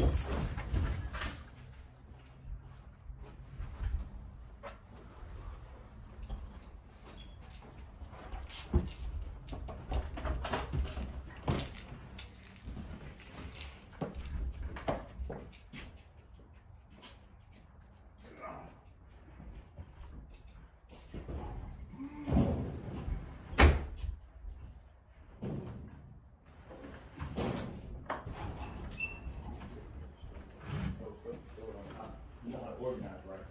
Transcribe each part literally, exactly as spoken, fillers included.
Organized, right?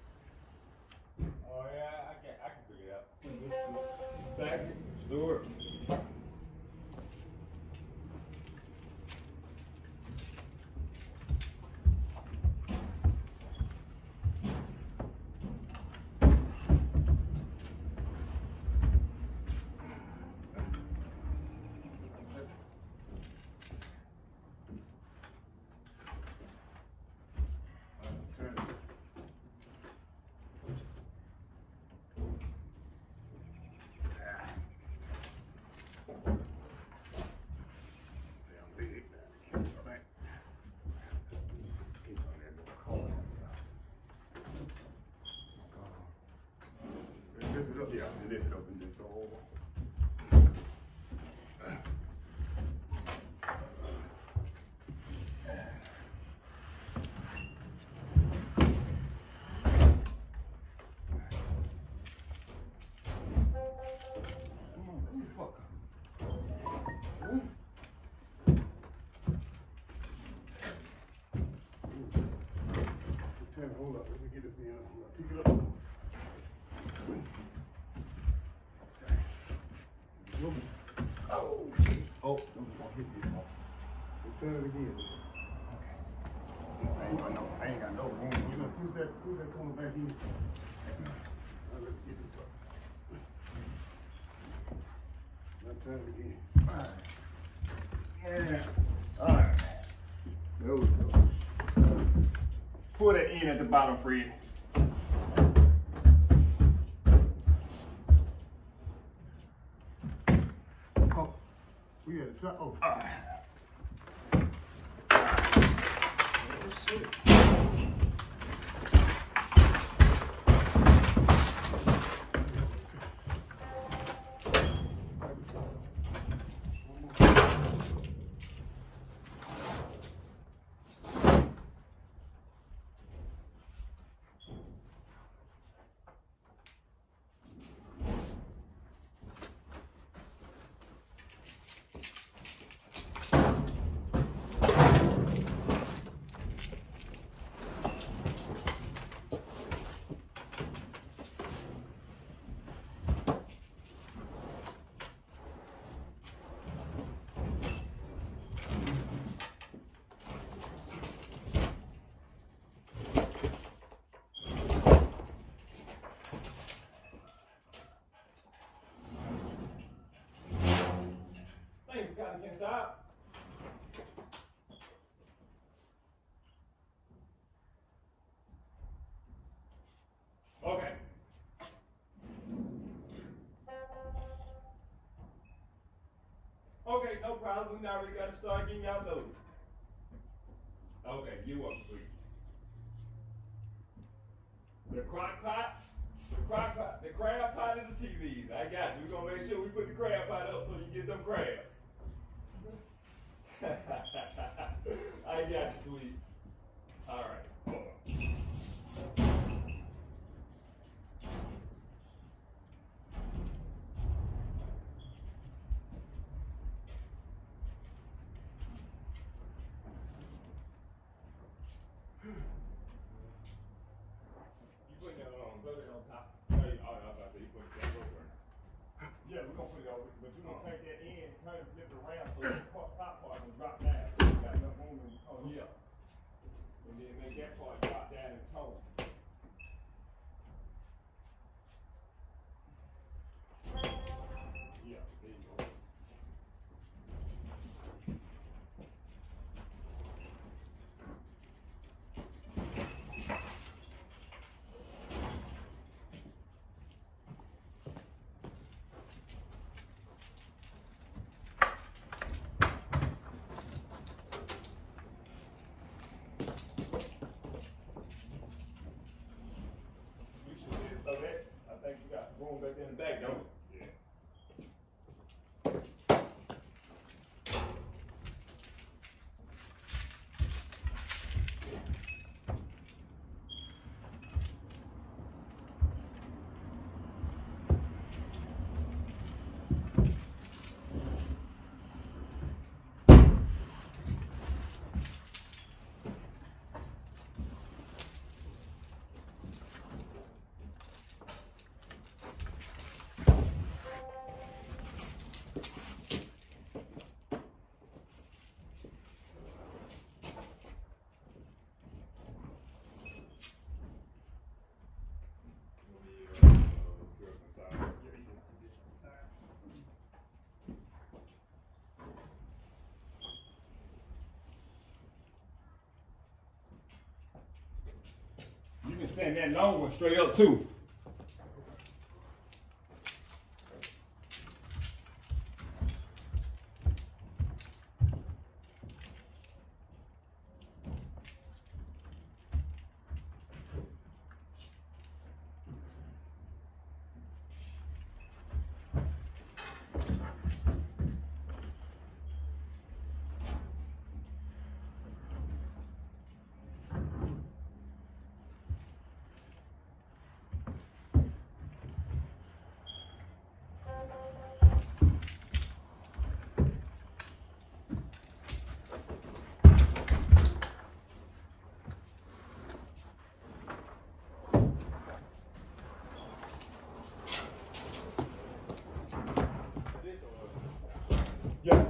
Oh yeah, I can I can figure it out. Stack it, store it. Yeah, and if it opens this door. Hold up, let me get this in. I'm gonna pick it up. Oh, oh, I'm gonna hit this one. Turn it again. Okay. I ain't got no, I ain't got no room. You know, push that, push that corner back in. Now let's get this up. Now turn it again. All right. Yeah. All right. There we go. Pull that in at the bottom, Fred. Oh, we had a top. Oh. Uh. Oh, shit. Stop. Okay. Okay, no problem. Now we gotta start getting y'all loaded. Okay, you up, sweet. The crock pot, the crock pot, the crab pot and the T Vs. I got you. We're gonna make sure we put the crab pot up so you get them crabs. I got you, sweet. All right. Hold on. You put that on, put it on top. Oh, you, oh, I was about to say you put that over. Yeah, we're gonna put it over, but you're gonna take that in, turn it, flip it around so the top part will drop down. So you got enough room in oh yeah. And then make that part drop down and tone. Yeah, there you go. stand that long one straight up too. Yeah.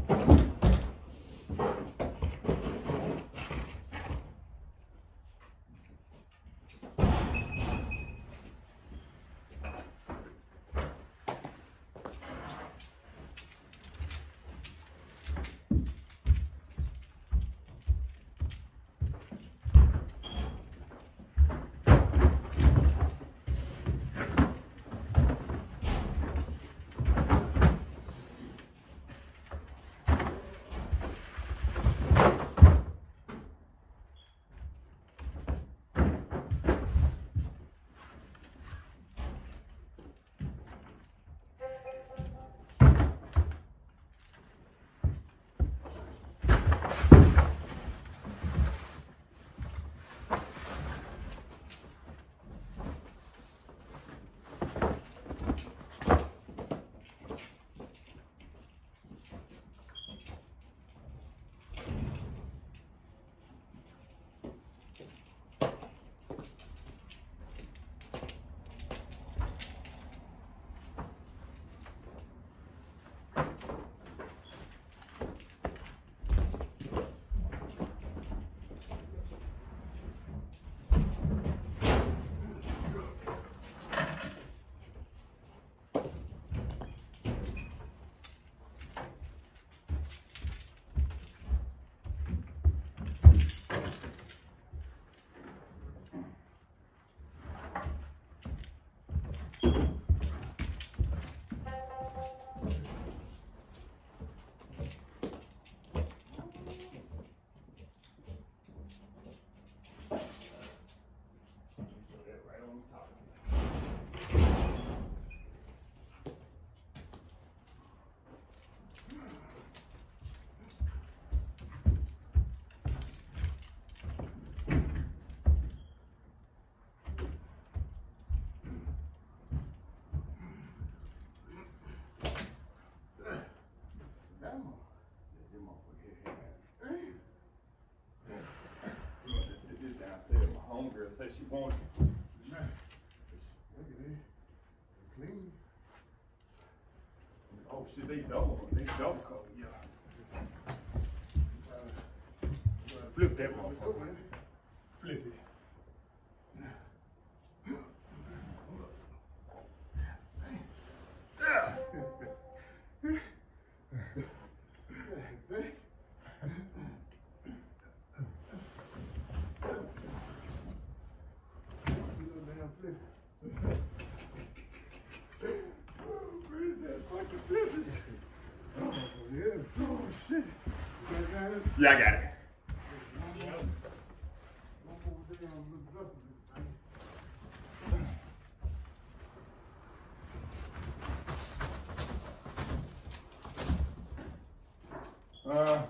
Said she wanted it. Look at it. Clean. Oh shit, they double, they double coat, yeah. Uh, flip that motherfucker. Flip it. Yeah, I got it. Uh,